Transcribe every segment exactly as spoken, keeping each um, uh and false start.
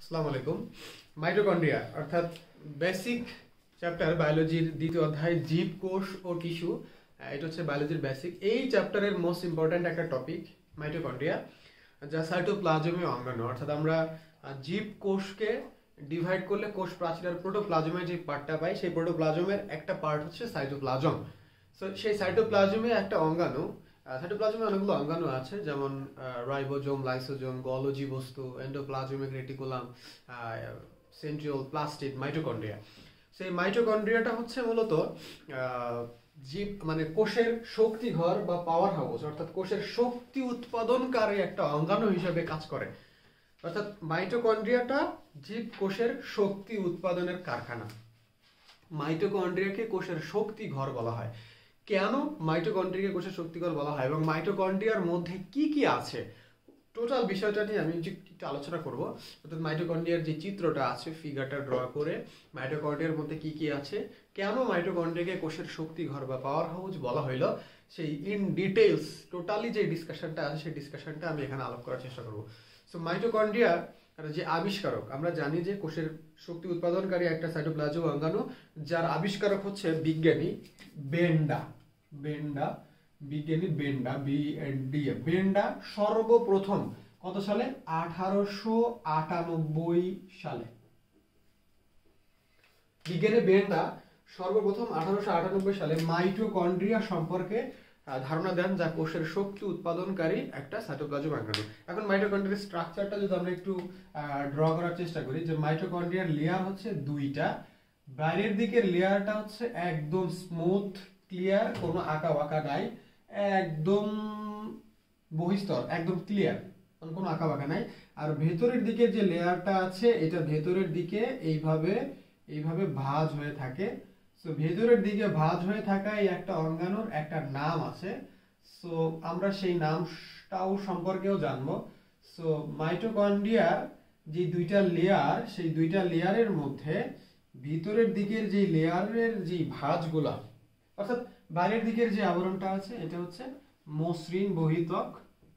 আসসালামু আলাইকুম। মাইটোকন্ড্রিয়া অর্থাৎ বেসিক চ্যাপ্টার বায়োলজির দ্বিতীয় অধ্যায় জীব, কোষ ও টিস্যু। এটা হচ্ছে বায়োলজির বেসিক। এই চ্যাপ্টারের মোস্ট ইম্পর্ট্যান্ট একটা টপিক মাইটোকন্ড্রিয়া, যা সাইটোপ্লাজমীয় অঙ্গাণু। অর্থাৎ আমরা জীব কোষকে ডিভাইড করলে কোষ প্রাচীরের প্রোটোপ্লাজমের যে পার্টটা পাই, সেই প্রোটোপ্লাজমের একটা পার্ট হচ্ছে সাইটোপ্লাজম। সো সেই সাইটোপ্লাজমে একটা অঙ্গাণু, সাইটোপ্লাজমে অনেকগুলো অঙ্গাণু আছে, যেমন রাইবোজোম, লাইসোজোম, গলজি বস্তু, endoplasmic reticulum, centriole, plastid, mitochondria. সেই মাইটোকন্ড্রিয়াটা হচ্ছে মূলত জীব মানে কোষের শক্তিঘর বা পাওয়ার হাউস, অর্থাৎ কোষের শক্তি উৎপাদনকারী একটা অঙ্গাণু হিসেবে কাজ করে। অর্থাৎ মাইটোকন্ড্রিয়াটা জীব কোষের শক্তি উৎপাদনের কারখানা। মাইটোকন্ড্রিয়াকে কোষের শক্তি ঘর বলা হয়। কেন মাইটোকন্ড্রিয়াকে কোষের শক্তিঘর বলা হয় এবং মাইটোকন্ড্রিয়ার মধ্যে কি কি আছে, টোটাল বিষয়টা নিয়ে আমি একটু আলোচনা করব। অর্থাৎ মাইটোকন্ড্রিয়ার যে চিত্রটা আছে, ফিগারটা ড্র করে মাইটোকন্ড্রিয়ার মধ্যে কি কি আছে, কেন মাইটোকন্ড্রিয়াকে কোষের শক্তিঘর বা পাওয়ার হাউস বলা হইলো, সেই ইন ডিটেইলস টোটালি যে ডিসকাশনটা আছে সেই ডিসকাশনটা আমি এখানে আলোক করার চেষ্টা করব। সো মাইটোকন্ড্রিয়া যে আবিষ্কারক, আমরা জানি যে কোষের শক্তি উৎপাদনকারী একটা সাইটোপ্লাজম অঙ্গাণু, যার আবিষ্কারক হচ্ছে বিজ্ঞানী বেন্ডা। বেন্ডা বিজ্ঞানী Benda B N D A Benda সর্বপ্রথম কত সালে? আঠারোশো আটানব্বই সালে। বিজ্ঞানী বেন্ডা সর্বপ্রথম আঠারোশো আটানব্বই সালে মাইটোকন্ড্রিয়া সম্পর্কে ধারণা দেন, যা কোষের শক্তি উৎপাদনকারী একটা সাইটোপ্লাজম অঙ্গাণু। এখন মাইটোকন্ড্রিয়ার স্ট্রাকচারটা যদি আমরা একটু ড্র করার চেষ্টা করি, যে মাইটোকন্ড্রিয়ার লেয়ার হচ্ছে দুইটা। বাইরের দিকের লেয়ারটা হচ্ছে একদম স্মুথ ক্লিয়ার, কোনো আঁকা বাঁকা নাই, একদম বহিস্তর একদম ক্লিয়ার, কোনো আঁকা বাঁকা নাই। আর ভেতরের দিকে যে লেয়ারটা আছে, এটা ভেতরের দিকে এইভাবে এইভাবে ভাঁজ হয়ে থাকে। সো ভেতরের দিকে ভাঁজ হয়ে থাকা এই একটা অঙ্গাণুর একটা নাম আছে। সো আমরা সেই নামটাও সম্পর্কেও জানবো। সো মাইটোকন্ড্রিয়ার যে দুইটা লেয়ার, সেই দুইটা লেয়ারের মধ্যে ভিতরের দিকের যে লেয়ারের যে ভাঁজগুলা, অর্থাৎ বাইরের দিকের যে আবরণটা আছে, এটা হচ্ছে মসৃণ বহিত্বক,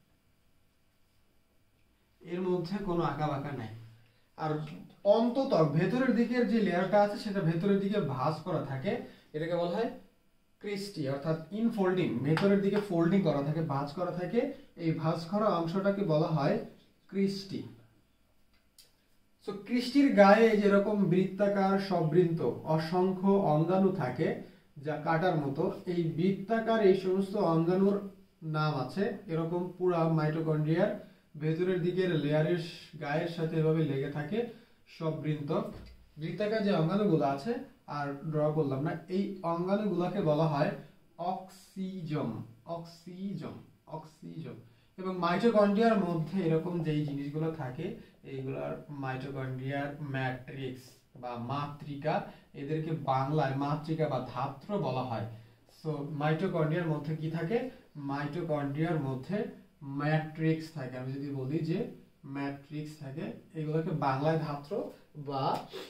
এর মধ্যে কোনো আঁকা বাঁকা নাই। আর অন্ততক ভেতরের দিকের যে লেয়ারটা আছে, সেটা ভেতরের দিকে ভাঁজ করা থাকে, এটাকে বলা হয় ক্রিস্টি, অর্থাৎ ইনফোল্ডিং, ভেতরের দিকে ফোল্ডিং করা থাকে, ভাঁজ করা থাকে। এই ভাঁজ করা অংশটাকে বলা হয় ক্রিস্টি। সো ক্রিস্টির গায়ে যেরকম বৃত্তাকার সবৃন্ত অসংখ্য অঙ্গাণু থাকে, যা কাটার মতো, এই বৃত্তাকার এই সমস্ত অঙ্গাণুর নাম আছে। এরকম পুরা মাইটোকন্ড্রিয়ার ভেতরের দিকের লেয়ারের গায়ের সাথে এভাবে লেগে থাকে সবৃন্ত বৃত্তাকার যে অঙ্গাণুগুলো আছে, আর ড্র করলাম না, এই অঙ্গাণুগুলোকে বলা হয় অক্সিজম। অক্সিজম অক্সিজম এবং মাইটোকন্ড্রিয়ার মধ্যে এরকম যেই জিনিসগুলো থাকে, এইগুলার মাইটোকন্ড্রিয়ার ম্যাট্রিক্স বা মাতৃকা, এদেরকে বাংলায় মাতৃকা বা ধাত্র বলা হয়। সো মাইটোকন্ড্রিয়ার মধ্যে কি থাকে? মাইটোকন্ড্রিয়ার মধ্যে ম্যাট্রিক্স থাকে। আমি যদি বলি যে ম্যাট্রিক্স থাকে, এগুলোকে বাংলায় ধাত্র বা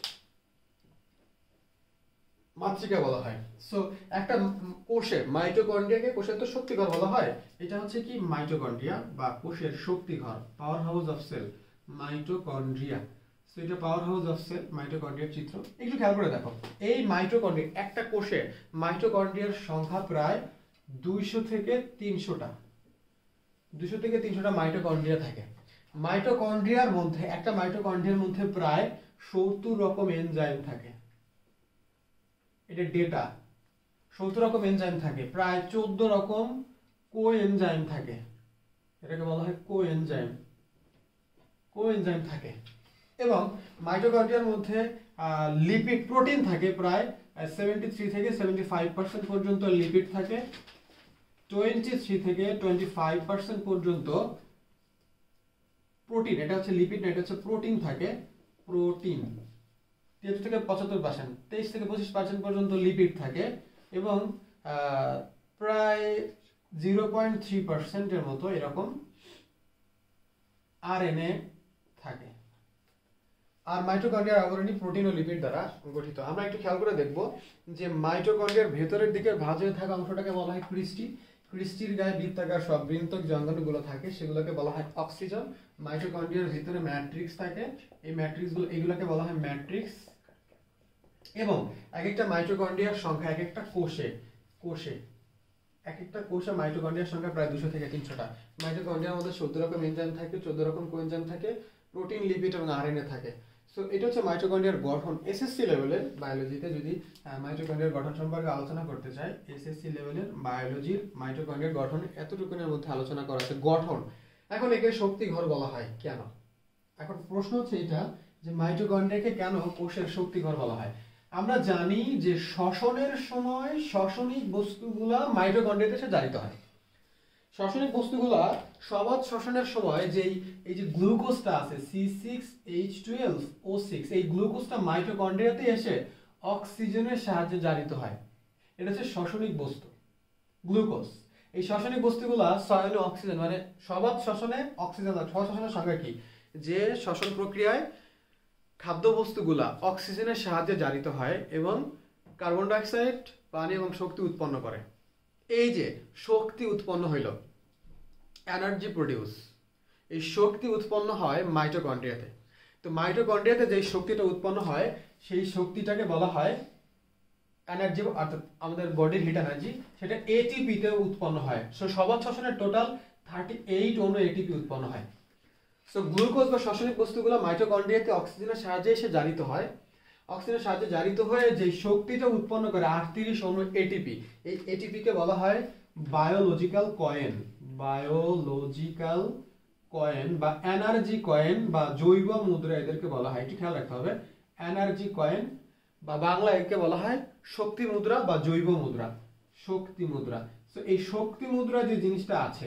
মাতৃকা বলা হয়। সো একটা কোষে মাইটোকন্ড্রিয়াকে কোষের তো শক্তিঘর বলা হয়। এটা হচ্ছে কি? মাইটোকন্ড্রিয়া বা কোষের শক্তিঘর, powerhouse of cell, mitochondria. So এটা পাওয়ার হাউস অফ সেল, মাইটোকন্ড্রিয়ার চিত্র। একটু খেয়াল করে দেখো, এই মাইটোকন্ড্রিয়া, একটা কোষে মাইটোকন্ড্রিয়ার সংখ্যা প্রায় দুইশো থেকে তিনশোটা দুইশো থেকে তিনশোটা মাইটোকন্ড্রিয়া থাকে। মাইটোকন্ড্রিয়ার মধ্যে, একটা মাইটোকন্ড্রিয়ার মধ্যে প্রায় সত্তর রকম এনজাইম থাকে। এটা ডেটা। সত্তর রকম এনজাইম থাকে, প্রায় চোদ্দ রকম কো এনজাইম থাকে, এটাকে বলা হয় কো এনজাইম। কো এনজাইম থাকে। এবং মাইটোকন্ড্রিয়ার মধ্যে লিপিড, প্রোটিন থাকে প্রায় সেভেন্টি থ্রি থেকে সেভেন্টি ফাইভ পার্সেন্ট পর্যন্ত লিপিড থাকে। টোয়েন্টি থ্রি থেকে টোয়েন্টি ফাইভ পার্সেন্ট পর্যন্ত প্রোটিন, এটা হচ্ছে লিপিড না, এটা হচ্ছে প্রোটিন থাকে। প্রোটিন তিয়াত্তর থেকে পঁচাত্তর পার্সেন্ট, তেইশ থেকে পঁচিশ পার্সেন্ট পর্যন্ত লিপিড থাকে। এবং প্রায় জিরো পয়েন্ট থ্রি পার্সেন্টের মতো এরকম আরএনএ থাকে। আর মাইটোকন্ড্রিয়ার আবরণী প্রোটিন ও লিপিড দ্বারা গঠিত। আমরা একটু খেয়াল করে দেখব যে মাইটোকন্ড্রিয়ার ভেতরের দিকে ভাঁজ হয়ে থাকা অংশটাকে বলা হয় ক্রিস্টি। ক্রিস্টির গায়ে বৃত্তাকার সব বৃন্তক যে অঙ্গাণুগুলো থাকে সেগুলোকে বলা হয় অক্সিজেন। মাইটোকন্ড্রিয়ার ভিতরে ম্যাট্রিক্স থাকে, এই ম্যাট্রিক্সগুলো এগুলোকে বলা হয় ম্যাট্রিক্স। এবং এক একটা মাইটোকন্ড্রিয়ার সংখ্যা এক একটা কোষে কোষে এক একটা কোষে মাইটোকন্ড্রিয়ার সংখ্যা প্রায় দুশো থেকে তিনশোটা। মাইটোকন্ড্রিয়ার মধ্যে চোদ্দ রকম এনজাইম থাকে, চোদ্দ রকম কোএনজাইম থাকে, প্রোটিন, লিপিড এবং আরএনএ থাকে। সো এটা হচ্ছে মাইটোকন্ড্রিয়ার গঠন। এসএসসি লেভেলের বায়োলজিতে যদি মাইটোকন্ড্রিয়ার গঠন সম্পর্কে আলোচনা করতে চাই, এসএসসি লেভেলের বায়োলজির মাইটোকন্ড্রিয়ার গঠন এতটুকুনের মধ্যে আলোচনা করা আছে, গঠন। এখন একে শক্তিঘর বলা হয় কেন? এখন প্রশ্ন হচ্ছে এটা যে মাইটোকন্ড্রিয়াকে কেন কোষের শক্তিঘর বলা হয়। আমরা জানি যে শ্বসনের সময় শ্বসনিক বস্তুগুলা মাইটোকন্ড্রিয়াতে এসে জারিত হয়। শ্বসনিক বস্তুগুলা সবাদ শ্বসনের সময় যেই এই যে গ্লুকোজটা আছে C six H twelve O six, এই গ্লুকোজটা মাইটোকন্ড্রিয়াতে এসে অক্সিজেনের সাহায্যে জারিত হয়। এটা হচ্ছে শ্বসনিক বস্তু গ্লুকোজ। এই শ্বসনিক বস্তুগুলা সয়নে অক্সিজেন মানে সবাদ শ্বসনে অক্সিজেন, শ্বসনের সংখ্যা কি যে শ্বসন প্রক্রিয়ায় খাদ্য বস্তুগুলা অক্সিজেনের সাহায্যে জারিত হয় এবং কার্বন ডাইঅক্সাইড, পানি এবং শক্তি উৎপন্ন করে। এই যে শক্তি উৎপন্ন হইল, এনার্জি প্রডিউস, এই শক্তি উৎপন্ন হয় মাইটোকন্ড্রিয়াতে। তো মাইটোকন্ড্রিয়াতে যে শক্তিটা উৎপন্ন হয় সেই শক্তিটাকে বলা হয় এনার্জি, অর্থাৎ আমাদের বডির হিট এনার্জি, সেটা এটিপি তে উৎপন্ন হয়। সো সবাদ শ্বসনের টোটাল থার্টি এইট অণু এটিপি উৎপন্ন হয়। সো গ্লুকোজ বা শ্বসনিক বস্তুগুলো মাইটোকন্ড্রিয়াতে অক্সিজেনের সাহায্যে এসে জারিত হয়। অক্সিজেনের সাহায্যে জারিত হয়ে যে শক্তিটা উৎপন্ন করে আটত্রিশ অণু এটিপি, এই এটিপি কে বলা হয় বায়োলজিক্যাল কয়েন। বায়োলজিক্যাল কয়েন বা এনার্জি কয়েন বা জৈব মুদ্রা এদেরকে বলা হয়, একটু খেয়াল রাখতে হবে। এনার্জি কয়েন বা বাংলা একে বলা হয় শক্তি মুদ্রা বা জৈব মুদ্রা, শক্তি মুদ্রা। সো এই শক্তি মুদ্রা যে জিনিসটা আছে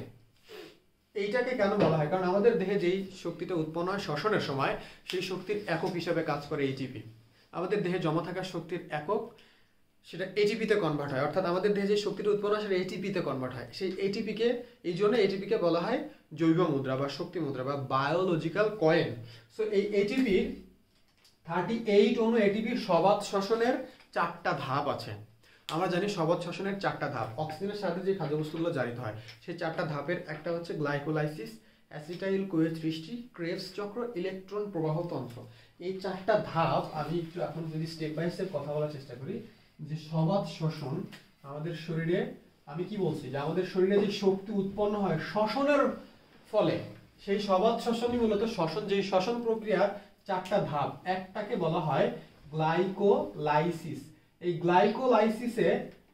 এইটাকে কেন বলা হয়? কারণ আমাদের দেহে যেই শক্তিটা উৎপন্ন হয় শ্বসনের সময় সেই শক্তির একক হিসাবে কাজ করে এটিপি। আমাদের দেহে জমা থাকা শক্তির একক সেটা এটিপি তে কনভার্ট হয়, অর্থাৎ আমাদের দেহে যে শক্তিটা উৎপন্ন হয় সেটা এটিপি তে কনভার্ট হয়। সেই এটিপি কে এই জন্য এটিপি কে বলা হয় জৈব মুদ্রা বা শক্তি মুদ্রা বা বায়োলজিক্যাল কয়েন। সো এই এটিপির থার্টি এইট অণু এটিপির সবাদ শ্বসনের চারটা ধাপ আছে। আমরা জানি সবাদ শ্বসনের চারটা ধাপ, অক্সিজেনের সাথে যে খাদ্যবস্তুগুলো জারিত হয় সেই চারটা ধাপের একটা হচ্ছে গ্লাইকোলাইসিস, অ্যাসিটাইল কোয়ে সৃষ্টি, ক্রেবস চক্র, ইলেকট্রন প্রবাহ তন্ত্র। এই চারটা ধাপ আমি একটু এখন যদি স্টেপ বাই স্টেপ কথা বলার চেষ্টা করি। যে সবাদ শ্বসন আমাদের শরীরে, আমি কি বলছি যে আমাদের শরীরে যে শক্তি উৎপন্ন হয় শ্বসনের ফলে, সেই সবাদ শ্বসনই মূলত শ্বসন, যে শ্বসন প্রক্রিয়ার চারটা ধাপ। একটাকে বলা হয় গ্লাইকোলাইসিস। এই গ্লাইকোলাইসিসে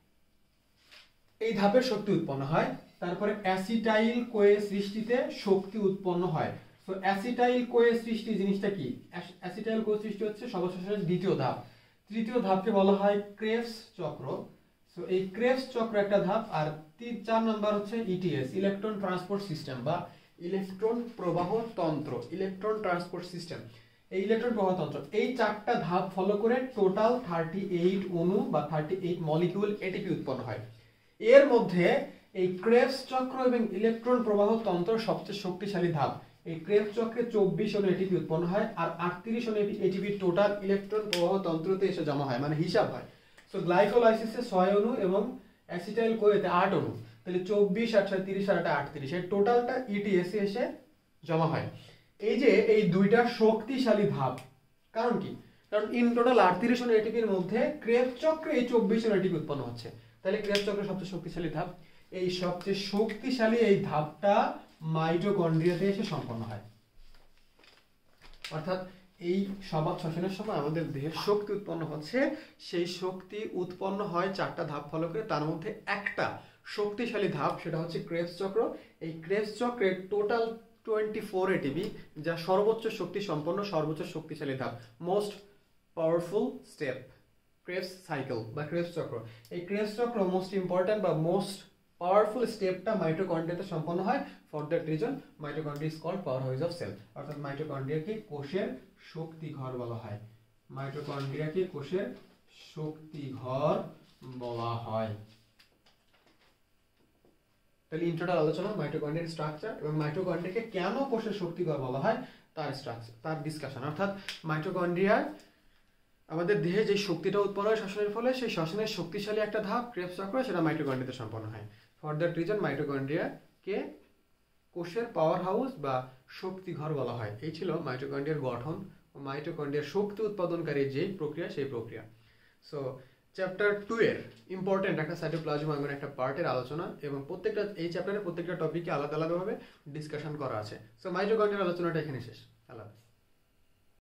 এই ধাপের শক্তি উৎপন্ন হয়। তারপরে অ্যাসিটাইল কোয়ে সৃষ্টিতে শক্তি উৎপন্ন হয়। সো অ্যাসিটাইল কোয়ে সৃষ্টি জিনিসটা কি? অ্যাসিটাইল কোয়ে সৃষ্টি হচ্ছে সবাদ শ্বসনের দ্বিতীয় ধাপ। তৃতীয় ধাপকে বলা হয় ক্রেবস চক্র। সো এই ক্রেবস চক্র একটা ধাপ। আর তিন চার নাম্বার হচ্ছে ইটিএস, ইলেকট্রন ট্রান্সপোর্ট সিস্টেম বা ইলেকট্রন প্রবাহ তন্ত্র, ইলেকট্রন ট্রান্সপোর্ট সিস্টেম। এই ইলেকট্রন প্রবাহ তন্ত্র, এই চারটা ধাপ ফলো করে টোটাল থার্টি এইট অণু বা থার্টি এইট মলিকিউল এটিপি উৎপন্ন হয়। এর মধ্যে এই ক্রেবস চক্র এবং ইলেকট্রন প্রবাহ তন্ত্র সবচেয়ে শক্তিশালী ধাপ। এই ক্রেবস চক্রে চব্বিশ অণু এটিপি উৎপন্ন হয় আর আটত্রিশ অণু এটিপি টোটাল ইলেকট্রন প্রবাহ তন্ত্রতে এসে জমা হয়, মানে হিসাব হয়। সো গ্লাইকোলাইসিসে ছয় অণু এবং অ্যাসিটাইল কোয়েতে আট অণু, তাহলে চব্বিশ আর ছয় তিরিশ আর আট আটত্রিশ, এই টোটালটা ইটিএসে এসে জমা হয়। এই যে এই দুইটা শক্তিশালী ধাপ, কারণ কি? কারণ ইন টোটাল আটত্রিশ অণু এটিপির মধ্যে ক্রেবস চক্রে এই চব্বিশ অণু এটিপি উৎপন্ন হচ্ছে, তাহলে ক্রেবস চক্রের সবচেয়ে শক্তিশালী ধাপ। এই সবচেয়ে শক্তিশালী এই ধাপটা মাইটোকন্ড্রিয়াতে এসে সম্পন্ন হয়। অর্থাৎ এই সবাদ শ্বসনের সময় আমাদের দেহে শক্তি উৎপন্ন হচ্ছে, সেই শক্তি উৎপন্ন হয় চারটা ধাপ ফলো করে। তার মধ্যে একটা শক্তিশালী ধাপ সেটা হচ্ছে ক্রেবস চক্র। এই ক্রেবস চক্রের টোটাল টোয়েন্টি ফোর এটিপি, যা সর্বোচ্চ শক্তি সম্পন্ন সর্বোচ্চ শক্তিশালী ধাপ, most powerful step, Krebs cycle বা ক্রেবস চক্র। এই ক্রেবস চক্র মোস্ট ইম্পর্ট্যান্ট বা মোস্ট পাওয়ারফুল স্টেপটা মাইটোকন্ড্রিয়াতে সম্পন্ন হয়। For that reason mitochondria is called powerhouse of cell. অর্থাৎ মাইটোকন্ড্রিয়াকে কোষের শক্তি ঘর বলা হয়। মাইটোকন্ড্রিয়াকে কোষের শক্তি ঘর বলা হয়। তাহলে ইন্ট্রোডাল আলোচনা মাইটোকন্ড্রিয়ার স্ট্রাকচার এবং মাইটোকন্ড্রিয়াকে কেন কোষের শক্তি ঘর বলা হয় তার স্ট্রাকচার, তার ডিসকাশন। অর্থাৎ মাইটোকন্ড্রিয়া আমাদের দেহে যে শক্তিটা উৎপন্ন হয় শ্বসনের ফলে, সেই শ্বসনের শক্তিশালী একটা ধাপ ক্রেবস চক্র, সেটা মাইটোকন্ড্রিয়াতে সম্পন্ন হয়। ফর দ্যাট রিজন মাইটোকন্ড্রিয়া কে কোষের পাওয়ার হাউস বা শক্তিঘর বলা হয়। এই ছিল মাইটোকন্ড্রিয়ার গঠন ও মাইটোকন্ড্রিয়ার শক্তি উৎপাদনকারী যে প্রক্রিয়া সেই প্রক্রিয়া। সো চ্যাপ্টার টু এর ইম্পর্টেন্ট একটা সাইটোপ্লাজম এমন একটা পার্টের আলোচনা, এবং প্রত্যেকটা এই চ্যাপ্টারের প্রত্যেকটা টপিকে আলাদা আলাদাভাবে ডিসকাশন করা আছে। সো মাইটোকন্ড্রিয়ার আলোচনাটা এখানে শেষ। আল্লাহ হাফেজ।